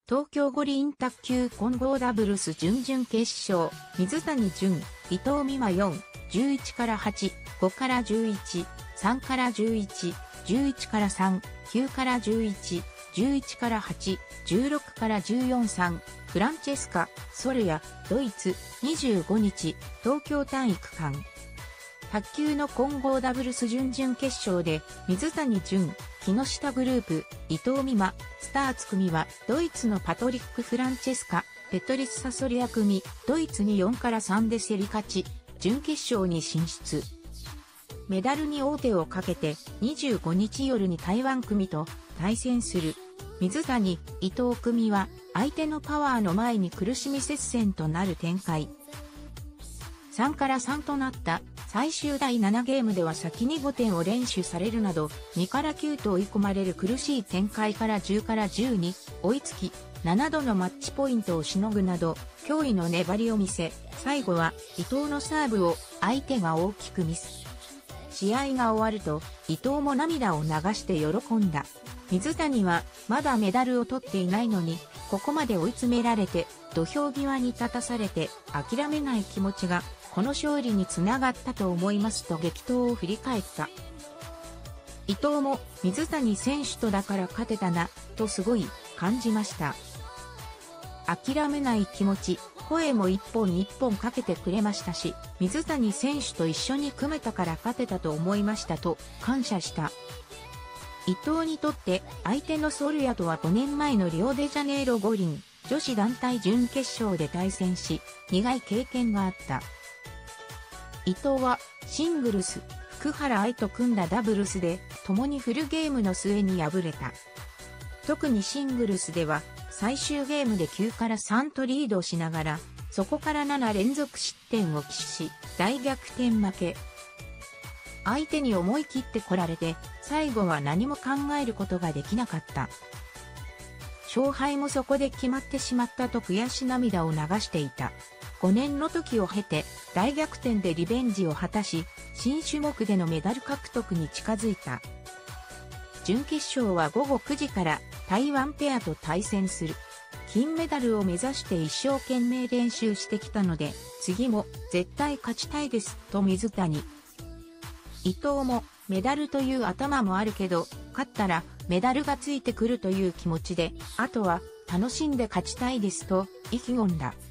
東京五輪卓球混合ダブルス準々決勝、水谷隼、伊藤美誠4、11から8、5から11、3から11、11から3、9から11、11から8、16から14、3、フランチェスカ、ソルヤ、ドイツ、25日、東京体育館。卓球の混合ダブルス準々決勝で、水谷隼、木下グループ、伊藤美誠、スターツ組は、ドイツのパトリック・フランチェスカ、ペトリッサ・ソルヤ組、ドイツに4から3で競り勝ち、準決勝に進出。メダルに王手をかけて、25日夜に台湾組と対戦する。水谷、伊藤組は、相手のパワーの前に苦しみ接戦となる展開。3から3となった最終第7ゲームでは先に5点を連取されるなど2から9と追い込まれる苦しい展開から10から10に追いつき7度のマッチポイントをしのぐなど驚異の粘りを見せ最後は伊藤のサーブを相手が大きくミス。試合が終わると伊藤も涙を流して喜んだ。水谷はまだメダルを取っていないのにここまで追い詰められて土俵際に立たされて諦めない気持ちがこの勝利につながったと思いますと激闘を振り返った。伊藤も水谷選手とだから勝てたなとすごい感じました。諦めない気持ち、声も一本一本かけてくれましたし、水谷選手と一緒に組めたから勝てたと思いましたと感謝した。伊藤にとって相手のソルヤとは5年前のリオデジャネイロ五輪女子団体準決勝で対戦し、苦い経験があった。伊藤はシングルス、福原愛と組んだダブルスで共にフルゲームの末に敗れた。特にシングルスでは最終ゲームで9から3とリードしながら、そこから7連続失点を喫し、大逆転負け。相手に思い切って来られて、最後は何も考えることができなかった。勝敗もそこで決まってしまったと悔し涙を流していた。5年の時を経て大逆転でリベンジを果たし、新種目でのメダル獲得に近づいた。準決勝は午後9時から台湾ペアと対戦する。金メダルを目指して一生懸命練習してきたので、次も絶対勝ちたいですと水谷。伊藤もメダルという頭もあるけど、勝ったらメダルがついてくるという気持ちで、あとは楽しんで勝ちたいですと意気込んだ。